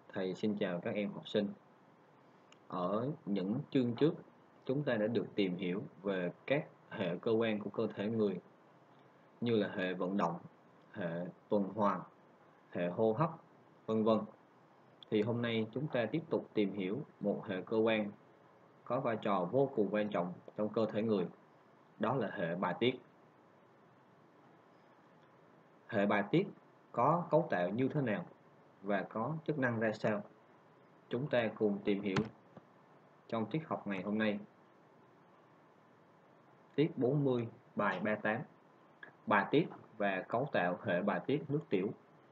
Thầy xin chào các em học sinh. Ở những chương trước, chúng ta đã được tìm hiểu về các hệ cơ quan của cơ thể người như là hệ vận động, hệ tuần hoàn, hệ hô hấp, vân vân. Thì hôm nay chúng ta tiếp tục tìm hiểu một hệ cơ quan có vai trò vô cùng quan trọng trong cơ thể người, đó là hệ bài tiết. Hệ bài tiết có cấu tạo như thế nào và có chức năng ra sao? Chúng ta cùng tìm hiểu trong tiết học ngày hôm nay. Tiết 40, bài 38. Bài tiết và cấu tạo hệ bài tiết nước tiểu.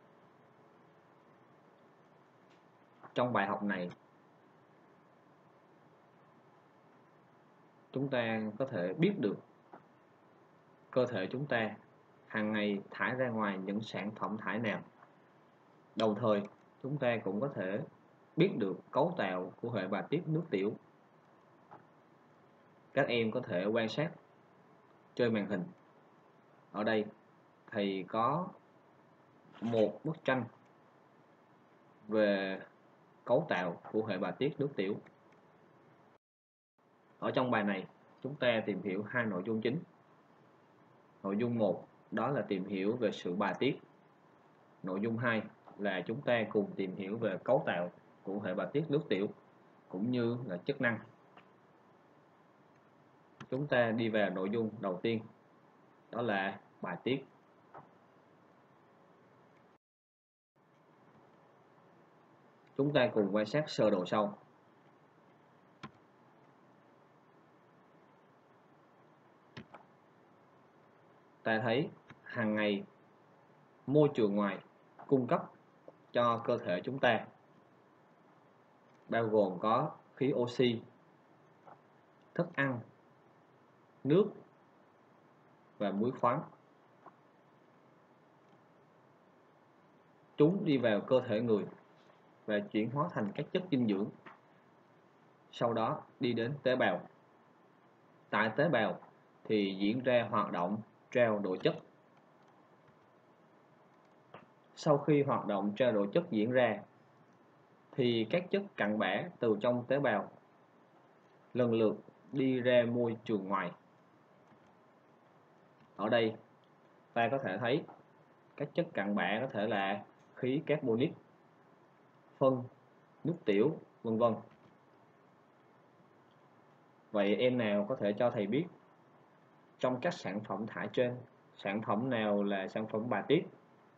Trong bài học này, chúng ta có thể biết được cơ thể chúng ta hàng ngày thải ra ngoài những sản phẩm thải nào. Đồng thời, chúng ta cũng có thể biết được cấu tạo của hệ bài tiết nước tiểu. Các em có thể quan sát trên màn hình. Ở đây, thầy có một bức tranh về cấu tạo của hệ bài tiết nước tiểu. Ở trong bài này, chúng ta tìm hiểu hai nội dung chính. Nội dung 1 đó là tìm hiểu về sự bài tiết. Nội dung 2 là chúng ta cùng tìm hiểu về cấu tạo của hệ bài tiết nước tiểu cũng như là chức năng. Chúng ta đi vào nội dung đầu tiên, đó là bài tiết. Chúng ta cùng quan sát sơ đồ sau. Ta thấy hàng ngày môi trường ngoài cung cấp cho cơ thể chúng ta bao gồm có khí oxy, thức ăn, nước và muối khoáng. Chúng đi vào cơ thể người và chuyển hóa thành các chất dinh dưỡng, sau đó đi đến tế bào. Tại tế bào thì diễn ra hoạt động trao đổi chất. Sau khi hoạt động trao đổi chất diễn ra thì các chất cặn bã từ trong tế bào lần lượt đi ra môi trường ngoài. Ở đây ta có thể thấy các chất cặn bã có thể là khí carbonic, phân, nước tiểu, vân vân. Vậy em nào có thể cho thầy biết trong các sản phẩm thải trên, sản phẩm nào là sản phẩm bài tiết?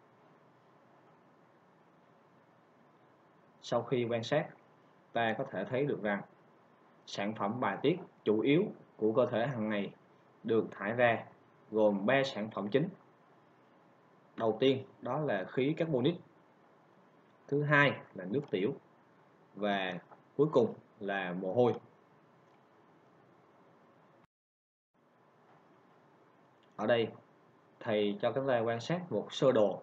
Sau khi quan sát, ta có thể thấy được rằng sản phẩm bài tiết chủ yếu của cơ thể hàng ngày được thải ra gồm 3 sản phẩm chính. Đầu tiên đó là khí carbonic, thứ hai là nước tiểu và cuối cùng là mồ hôi. Ở đây thầy cho các ta quan sát một sơ đồ.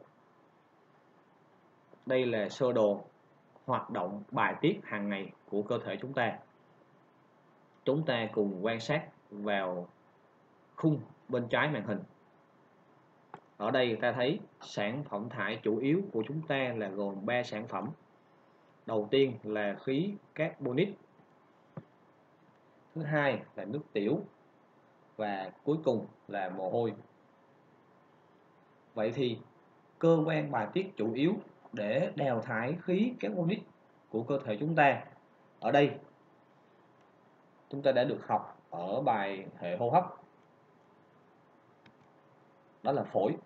Đây là sơ đồ hoạt động bài tiết hàng ngày của cơ thể chúng ta. Chúng ta cùng quan sát vào khung bên trái màn hình. Ở đây ta thấy sản phẩm thải chủ yếu của chúng ta là gồm 3 sản phẩm. Đầu tiên là khí carbonic, thứ hai là nước tiểu và cuối cùng là mồ hôi. Vậy thì cơ quan bài tiết chủ yếu để đào thải khí carbonic của cơ thể chúng ta, ở đây chúng ta đã được học ở bài hệ hô hấp, đó là phổi.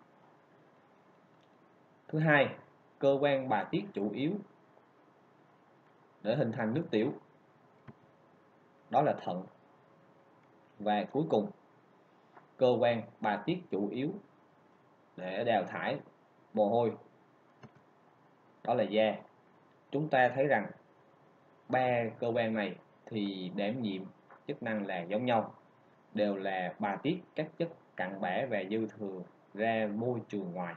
Thứ hai, cơ quan bài tiết chủ yếu để hình thành nước tiểu, đó là thận. Và cuối cùng, cơ quan bài tiết chủ yếu để đào thải mồ hôi, đó là da. Chúng ta thấy rằng ba cơ quan này thì đảm nhiệm chức năng là giống nhau, đều là bài tiết các chất cặn bã và dư thừa ra môi trường ngoài.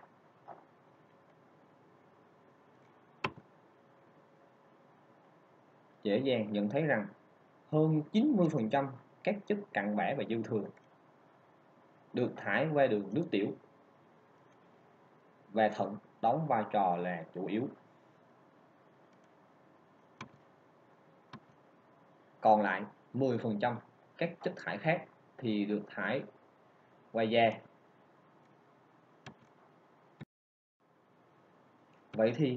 Dễ dàng nhận thấy rằng hơn 90% các chất cặn bã và dư thừa được thải qua đường nước tiểu và thận đóng vai trò là chủ yếu. Còn lại 10% các chất thải khác thì được thải qua da. Vậy thì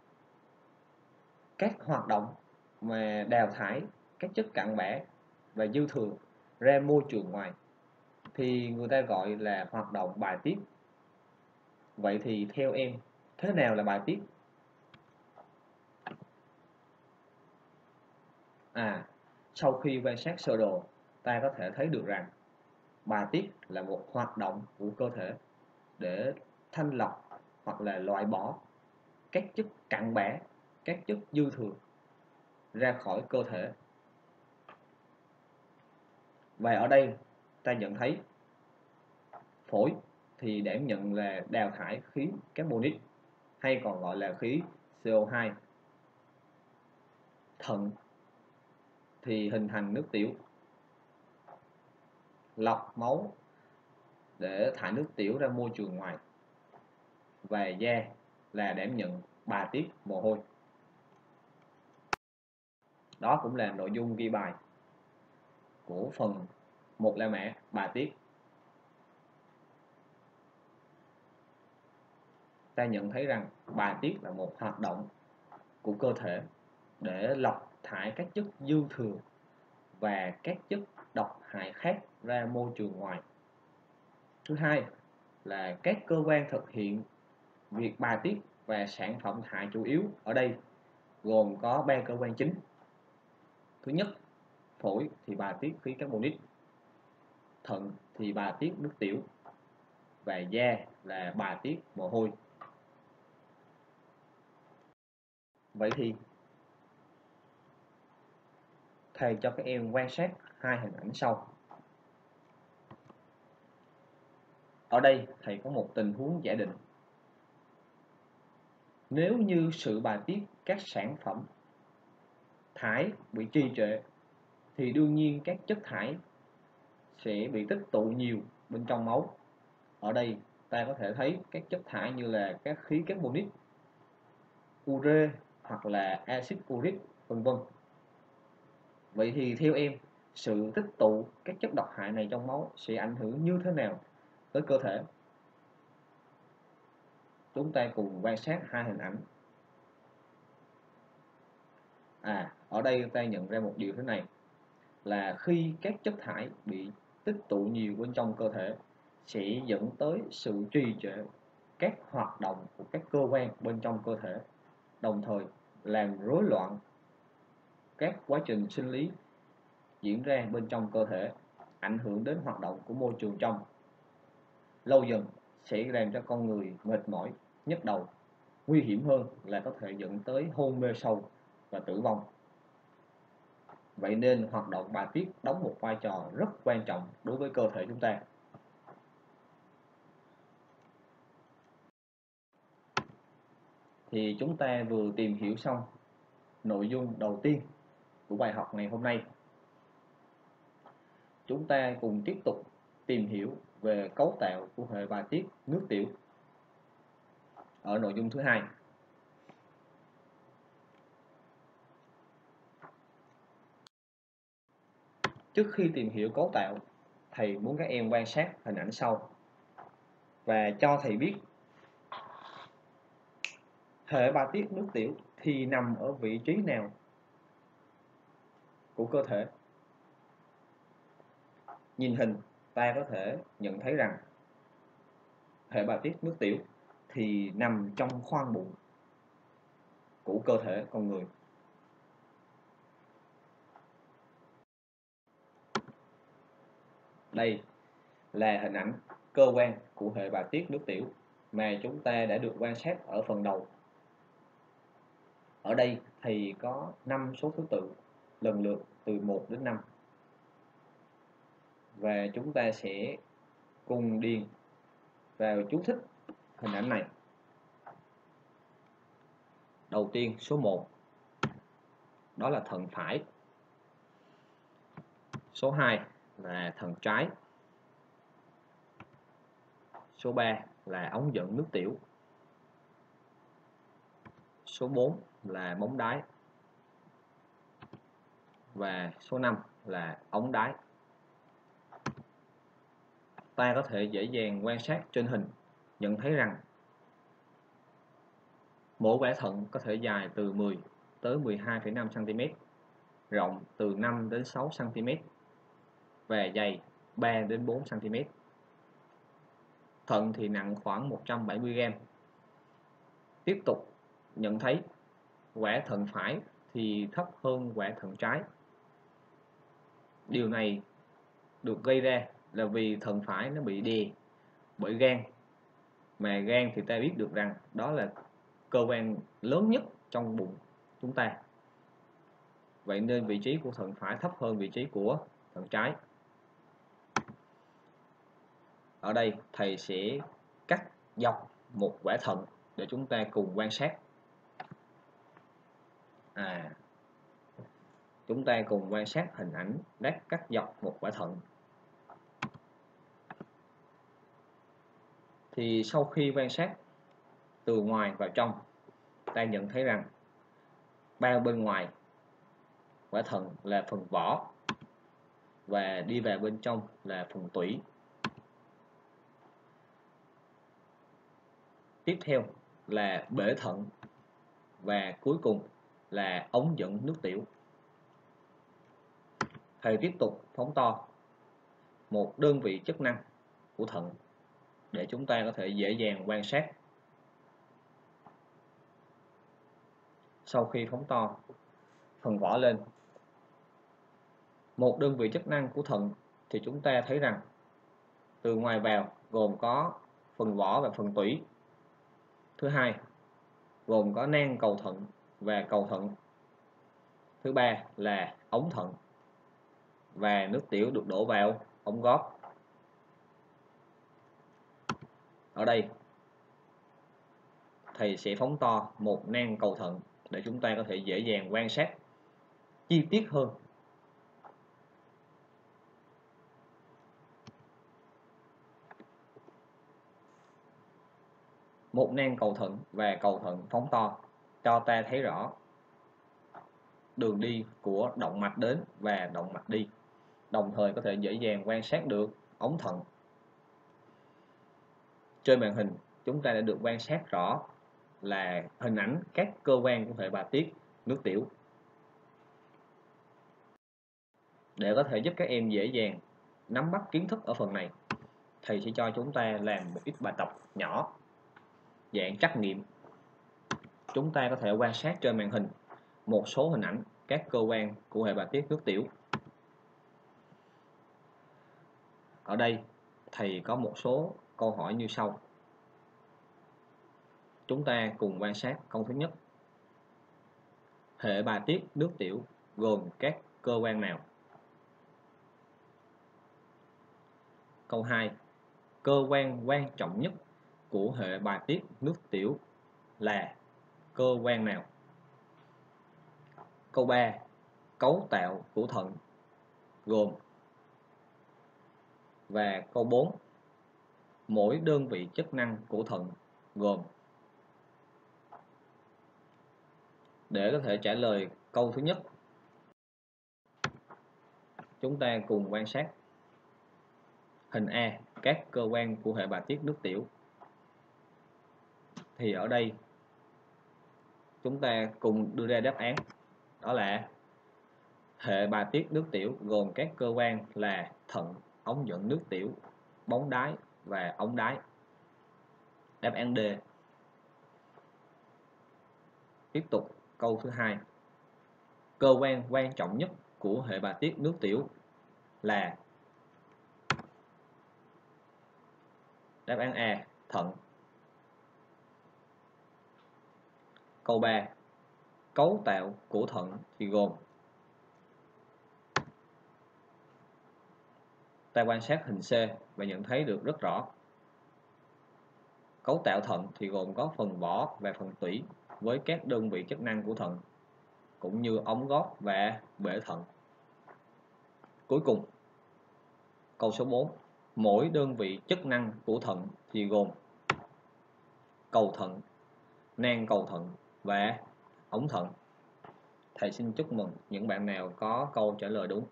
các hoạt động mà đào thải các chất cặn bã và dư thừa ra môi trường ngoài thì người ta gọi là hoạt động bài tiết. Vậy thì theo em, thế nào là bài tiết? Sau khi quan sát sơ đồ, ta có thể thấy được rằng bài tiết là một hoạt động của cơ thể để thanh lọc hoặc là loại bỏ các chất cặn bã, các chất dư thừa ra khỏi cơ thể. Và ở đây ta nhận thấy phổi thì đảm nhận là đào thải khí carbonic hay còn gọi là khí CO2. Thận thì hình thành nước tiểu, lọc máu để thải nước tiểu ra môi trường ngoài. Và da là đảm nhận bài tiết mồ hôi. Đó cũng là nội dung ghi bài của phần 1 la mã bài tiết. Ta nhận thấy rằng bài tiết là một hoạt động của cơ thể để lọc thải các chất dư thừa và các chất độc hại khác ra môi trường ngoài. Thứ hai là các cơ quan thực hiện việc bài tiết và sản phẩm thải chủ yếu ở đây gồm có 3 cơ quan chính. Thứ nhất, phổi thì bài tiết khí carbonic, thận thì bài tiết nước tiểu và da là bài tiết mồ hôi. Vậy thì thầy cho các em quan sát hai hình ảnh sau. Ở đây thầy có một tình huống giả định. Nếu như sự bài tiết các sản phẩm thải bị trì trệ thì đương nhiên các chất thải sẽ bị tích tụ nhiều bên trong máu. Ở đây ta có thể thấy các chất thải như là các khí carbonic, ure hoặc là axit uric, vân vân. Vậy thì theo em, sự tích tụ các chất độc hại này trong máu sẽ ảnh hưởng như thế nào tới cơ thể? Chúng ta cùng quan sát hai hình ảnh. Ở đây ta nhận ra một điều thế này, là khi các chất thải bị tích tụ nhiều bên trong cơ thể sẽ dẫn tới sự trì trệ các hoạt động của các cơ quan bên trong cơ thể, đồng thời làm rối loạn các quá trình sinh lý diễn ra bên trong cơ thể, ảnh hưởng đến hoạt động của môi trường trong. Lâu dần sẽ làm cho con người mệt mỏi, nhức đầu, nguy hiểm hơn là có thể dẫn tới hôn mê sâu và tử vong. Vậy nên hoạt động bài tiết đóng một vai trò rất quan trọng đối với cơ thể chúng ta. Thì chúng ta vừa tìm hiểu xong nội dung đầu tiên của bài học ngày hôm nay. Chúng ta cùng tiếp tục tìm hiểu về cấu tạo của hệ bài tiết nước tiểu ở nội dung thứ hai. Trước khi tìm hiểu cấu tạo, thầy muốn các em quan sát hình ảnh sau và cho thầy biết hệ bài tiết nước tiểu thì nằm ở vị trí nào của cơ thể. Nhìn hình, ta có thể nhận thấy rằng hệ bài tiết nước tiểu thì nằm trong khoang bụng của cơ thể con người. Đây là hình ảnh cơ quan của hệ bài tiết nước tiểu mà chúng ta đã được quan sát ở phần đầu. Ở đây thì có 5 số thứ tự lần lượt từ 1 đến 5. Và chúng ta sẽ cùng điền vào chú thích hình ảnh này. Đầu tiên, số 1 đó là thận phải. Số 2 là thận trái. Số 3 là ống dẫn nước tiểu. Số 4 là móng đái. và số 5 là ống đái. Ta có thể dễ dàng quan sát trên hình nhận thấy rằng mỗi quả thận có thể dài từ 10 tới 12,5 cm, rộng từ 5 đến 6 cm và dày 3 đến 4 cm. Thận thì nặng khoảng 170 g. Tiếp tục nhận thấy quả thận phải thì thấp hơn quả thận trái. Điều này được gây ra là vì thận phải nó bị đè bởi gan, mà gan thì ta biết được rằng đó là cơ quan lớn nhất trong bụng chúng ta. Vậy nên vị trí của thận phải thấp hơn vị trí của thận trái. Ở đây thầy sẽ cắt dọc một quả thận để chúng ta cùng quan sát. Chúng ta cùng quan sát hình ảnh đã cắt dọc một quả thận. Thì sau khi quan sát từ ngoài vào trong, ta nhận thấy rằng bao bên ngoài quả thận là phần vỏ và đi vào bên trong là phần tủy. Tiếp theo là bể thận và cuối cùng là ống dẫn nước tiểu. Thầy tiếp tục phóng to một đơn vị chức năng của thận để chúng ta có thể dễ dàng quan sát. Sau khi phóng to phần vỏ lên, một đơn vị chức năng của thận thì chúng ta thấy rằng từ ngoài vào gồm có phần vỏ và phần tủy. Thứ hai, gồm có nang cầu thận và cầu thận. Thứ ba là ống thận và nước tiểu được đổ vào ống gót. Ở đây thầy sẽ phóng to một nang cầu thận để chúng ta có thể dễ dàng quan sát chi tiết hơn. Một nang cầu thận và cầu thận phóng to cho ta thấy rõ đường đi của động mạch đến và động mạch đi, đồng thời có thể dễ dàng quan sát được ống thận. Trên màn hình chúng ta đã được quan sát rõ là hình ảnh các cơ quan của hệ bào tiết nước tiểu. Để có thể giúp các em dễ dàng nắm bắt kiến thức ở phần này, thầy sẽ cho chúng ta làm một ít bài tập nhỏ dạng trắc nghiệm. Chúng ta có thể quan sát trên màn hình một số hình ảnh các cơ quan của hệ bào tiết nước tiểu. Ở đây thầy có một số câu hỏi như sau. Chúng ta cùng quan sát câu thứ nhất. Hệ bào tiết nước tiểu gồm các cơ quan nào? Câu 2. Cơ quan quan trọng nhất của hệ bài tiết nước tiểu là cơ quan nào? Câu 3. Cấu tạo của thận gồm. Và câu 4. Mỗi đơn vị chức năng của thận gồm. Để có thể trả lời câu thứ nhất, chúng ta cùng quan sát hình A, các cơ quan của hệ bài tiết nước tiểu. Thì ở đây chúng ta cùng đưa ra đáp án, đó là hệ bài tiết nước tiểu gồm các cơ quan là thận, ống dẫn nước tiểu, bóng đái và ống đái. Đáp án D. Tiếp tục câu thứ hai. Cơ quan quan trọng nhất của hệ bài tiết nước tiểu là. Đáp án A, thận. Câu 3. Cấu tạo của thận thì gồm. Ta quan sát hình C và nhận thấy được rất rõ. Cấu tạo thận thì gồm có phần vỏ và phần tủy với các đơn vị chức năng của thận, cũng như ống gót và bể thận. Cuối cùng, câu số 4. Mỗi đơn vị chức năng của thận thì gồm cầu thận, nang cầu thận và ống thận. Thầy xin chúc mừng những bạn nào có câu trả lời đúng.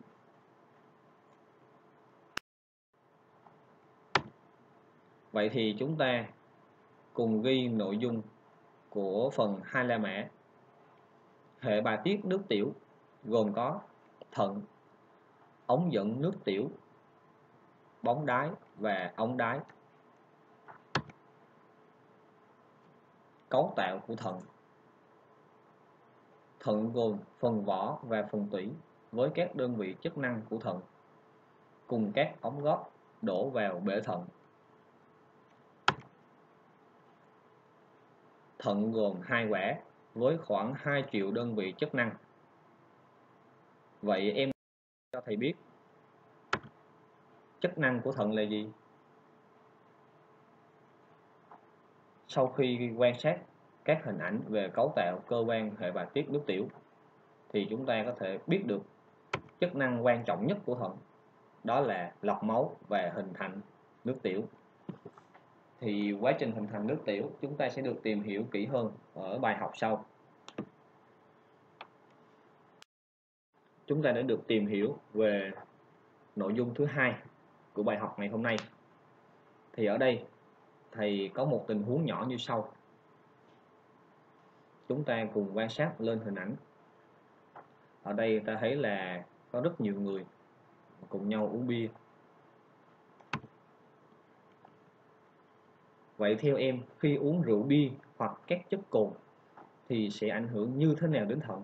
Vậy thì chúng ta cùng ghi nội dung của phần 2 La Mã. Hệ bài tiết nước tiểu gồm có thận, ống dẫn nước tiểu, bóng đái và ống đái. Cấu tạo của thận. Thận gồm phần vỏ và phần tủy với các đơn vị chức năng của thận cùng các ống gót đổ vào bể thận. Thận gồm 2 quả với khoảng 2 triệu đơn vị chức năng. Vậy em cho thầy biết chức năng của thận là gì? Sau khi quan sát các hình ảnh về cấu tạo cơ quan hệ bài tiết nước tiểu thì chúng ta có thể biết được chức năng quan trọng nhất của thận, đó là lọc máu và hình thành nước tiểu. Thì quá trình hình thành nước tiểu chúng ta sẽ được tìm hiểu kỹ hơn ở bài học sau. Chúng ta đã được tìm hiểu về nội dung thứ hai của bài học ngày hôm nay. Thì ở đây thầy có một tình huống nhỏ như sau. Chúng ta cùng quan sát lên hình ảnh. Ở đây ta thấy là có rất nhiều người cùng nhau uống bia. Vậy theo em, khi uống rượu bia hoặc các chất cồn thì sẽ ảnh hưởng như thế nào đến thận?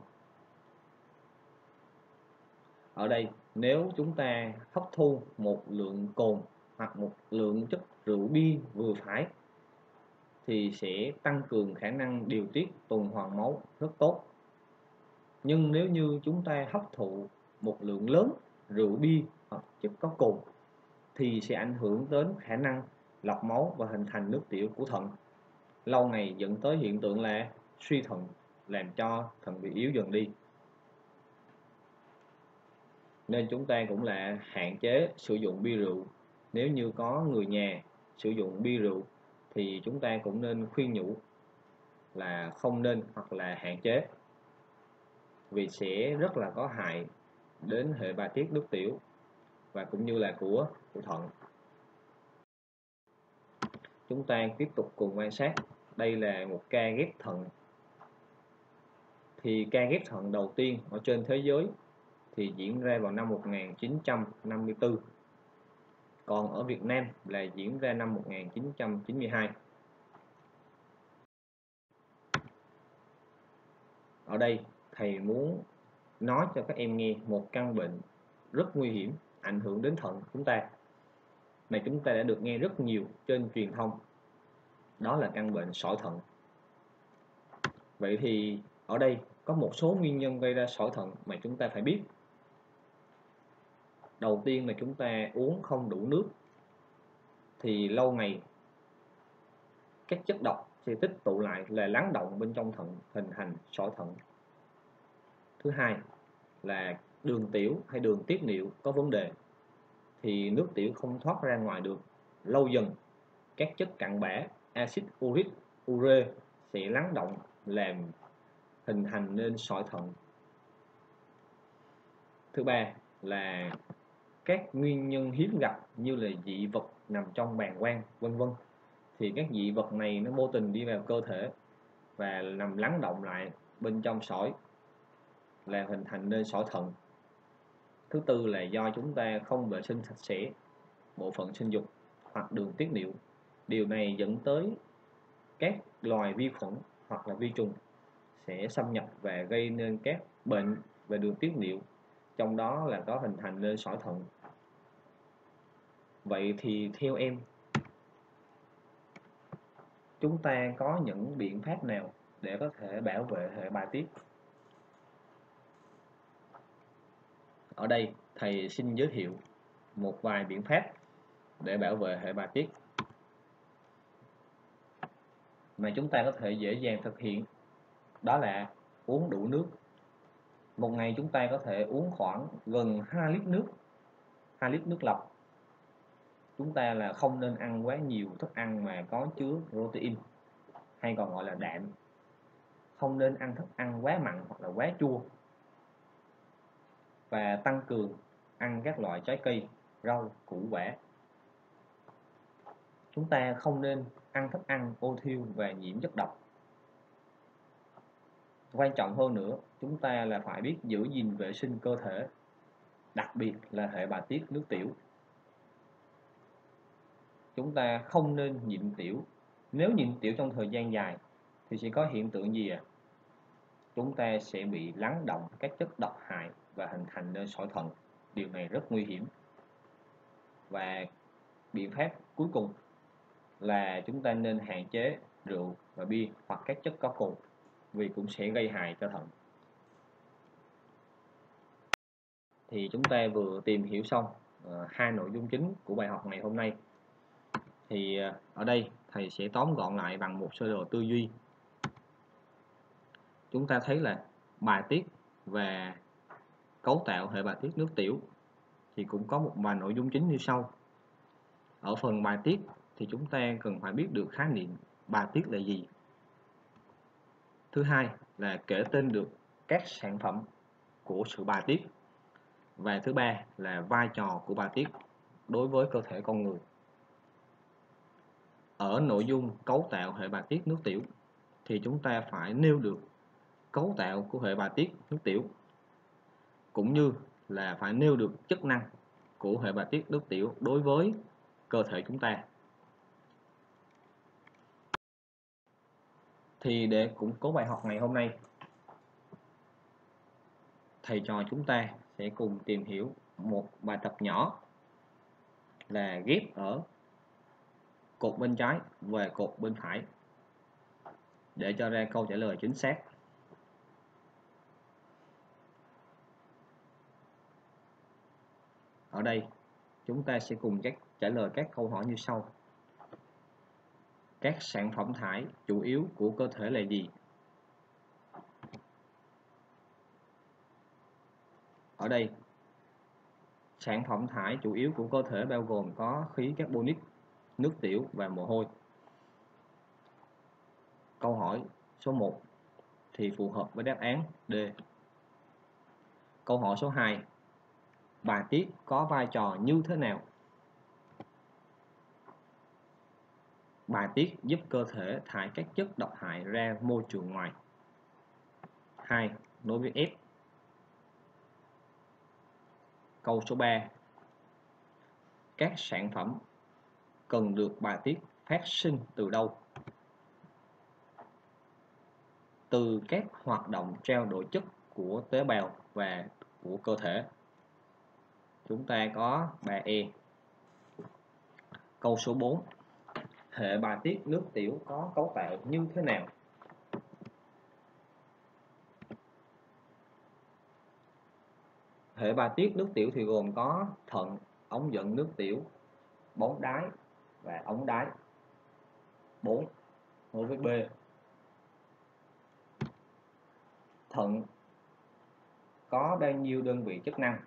Ở đây, nếu chúng ta hấp thu một lượng cồn hoặc một lượng chất rượu bia vừa phải thì sẽ tăng cường khả năng điều tiết tuần hoàn máu rất tốt. Nhưng nếu như chúng ta hấp thụ một lượng lớn rượu bia hoặc chất có cồn thì sẽ ảnh hưởng đến khả năng lọc máu và hình thành nước tiểu của thận. Lâu ngày dẫn tới hiện tượng là suy thận, làm cho thận bị yếu dần đi. Nên chúng ta cũng là hạn chế sử dụng bia rượu. Nếu như có người nhà sử dụng bia rượu thì chúng ta cũng nên khuyên nhủ là không nên hoặc là hạn chế, vì sẽ rất là có hại đến hệ bài tiết nước tiểu và cũng như là của thận. Chúng ta tiếp tục cùng quan sát. Đây là một ca ghép thận. Thì ca ghép thận đầu tiên ở trên thế giới thì diễn ra vào năm 1954. Còn ở Việt Nam là diễn ra năm 1992. Ở đây thầy muốn nói cho các em nghe một căn bệnh rất nguy hiểm ảnh hưởng đến thận chúng ta, mà chúng ta đã được nghe rất nhiều trên truyền thông. Đó là căn bệnh sỏi thận. Vậy thì ở đây có một số nguyên nhân gây ra sỏi thận mà chúng ta phải biết. Đầu tiên là chúng ta uống không đủ nước, thì lâu ngày các chất độc sẽ tích tụ lại là lắng động bên trong thận, hình thành sỏi thận. Thứ hai là đường tiểu hay đường tiết niệu có vấn đề, thì nước tiểu không thoát ra ngoài được. Lâu dần các chất cặn bã, axit uric, ure sẽ lắng động làm hình thành nên sỏi thận. Thứ ba là các nguyên nhân hiếm gặp như là dị vật nằm trong bàng quang, vân vân. Thì các dị vật này nó vô tình đi vào cơ thể và nằm lắng động lại bên trong sỏi, làm hình thành nên sỏi thận. Thứ tư là do chúng ta không vệ sinh sạch sẽ bộ phận sinh dục hoặc đường tiết niệu. Điều này dẫn tới các loài vi khuẩn hoặc là vi trùng sẽ xâm nhập và gây nên các bệnh về đường tiết niệu, trong đó là có hình thành nên sỏi thận. Vậy thì theo em, chúng ta có những biện pháp nào để có thể bảo vệ hệ bài tiết? Ở đây thầy xin giới thiệu một vài biện pháp để bảo vệ hệ bài tiết mà chúng ta có thể dễ dàng thực hiện. Đó là uống đủ nước. Một ngày chúng ta có thể uống khoảng gần 2 lít nước, 2 lít nước lọc. Chúng ta là không nên ăn quá nhiều thức ăn mà có chứa protein hay còn gọi là đạm. Không nên ăn thức ăn quá mặn hoặc là quá chua. và tăng cường ăn các loại trái cây, rau, củ quả. Chúng ta không nên ăn thức ăn ôi thiêu và nhiễm chất độc. Quan trọng hơn nữa, chúng ta là phải biết giữ gìn vệ sinh cơ thể, đặc biệt là hệ bài tiết nước tiểu. Chúng ta không nên nhịn tiểu. Nếu nhịn tiểu trong thời gian dài thì sẽ có hiện tượng gì ạ? Chúng ta sẽ bị lắng đọng các chất độc hại và hình thành nên sỏi thận. Điều này rất nguy hiểm. Và biện pháp cuối cùng là chúng ta nên hạn chế rượu và bia hoặc các chất có cồn, vì cũng sẽ gây hại cho thận. Thì chúng ta vừa tìm hiểu xong hai nội dung chính của bài học ngày hôm nay. Thì ở đây thầy sẽ tóm gọn lại bằng một sơ đồ tư duy. Chúng ta thấy là bài tiết và cấu tạo hệ bài tiết nước tiểu thì cũng có một vài nội dung chính như sau. Ở phần bài tiết thì chúng ta cần phải biết được khái niệm bài tiết là gì. Thứ hai là kể tên được các sản phẩm của sự bài tiết. Và thứ ba là vai trò của bài tiết đối với cơ thể con người. Ở nội dung cấu tạo hệ bài tiết nước tiểu thì chúng ta phải nêu được cấu tạo của hệ bài tiết nước tiểu, cũng như là phải nêu được chức năng của hệ bài tiết nước tiểu đối với cơ thể chúng ta. Thì để củng cố bài học ngày hôm nay, thầy trò chúng ta sẽ cùng tìm hiểu một bài tập nhỏ là ghép ở cột bên trái và cột bên phải để cho ra câu trả lời chính xác. Ở đây chúng ta sẽ cùng trả lời các câu hỏi như sau. Các sản phẩm thải chủ yếu của cơ thể là gì? Ở đây, sản phẩm thải chủ yếu của cơ thể bao gồm có khí carbonic, nước tiểu và mồ hôi. Câu hỏi số 1 thì phù hợp với đáp án D. Câu hỏi số 2, bài tiết có vai trò như thế nào? Bài tiết giúp cơ thể thải các chất độc hại ra môi trường ngoài. 2. Nối với F. Câu số 3, các sản phẩm cần được bài tiết phát sinh từ đâu? Từ các hoạt động trao đổi chất của tế bào và của cơ thể. Chúng ta có 3E. Câu số 4, hệ bài tiết nước tiểu có cấu tạo như thế nào? Hệ bài tiết nước tiểu thì gồm có thận, ống dẫn nước tiểu, bóng đái và ống đái. 4. Nối với B. Thận có bao nhiêu đơn vị chức năng?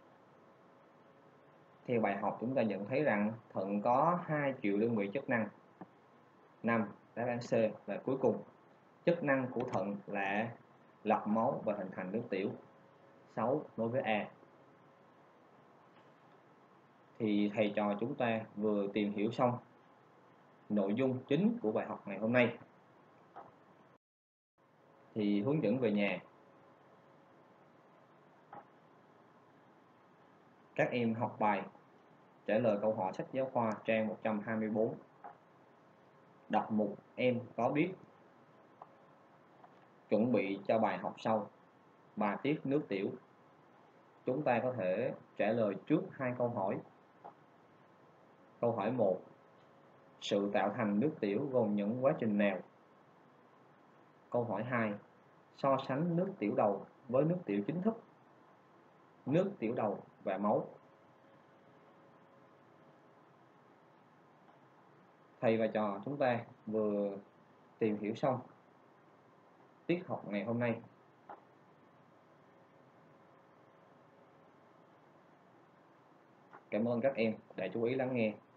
Theo bài học chúng ta nhận thấy rằng thận có 2 triệu đơn vị chức năng. 5. Đáp án C là cuối cùng. Chức năng của thận là lọc máu và hình thành nước tiểu. 6. Nối với A. Thì thầy trò chúng ta vừa tìm hiểu xong nội dung chính của bài học ngày hôm nay. Thì hướng dẫn về nhà, các em học bài trả lời câu hỏi sách giáo khoa trang 124. Đọc mục em có biết. Chuẩn bị cho bài học sau, bài tiết nước tiểu. Chúng ta có thể trả lời trước hai câu hỏi. Câu hỏi 1, sự tạo thành nước tiểu gồm những quá trình nào? Câu hỏi 2, so sánh nước tiểu đầu với nước tiểu chính thức, nước tiểu đầu và máu. Thầy và trò chúng ta vừa tìm hiểu xong tiết học ngày hôm nay. Cảm ơn các em đã chú ý lắng nghe.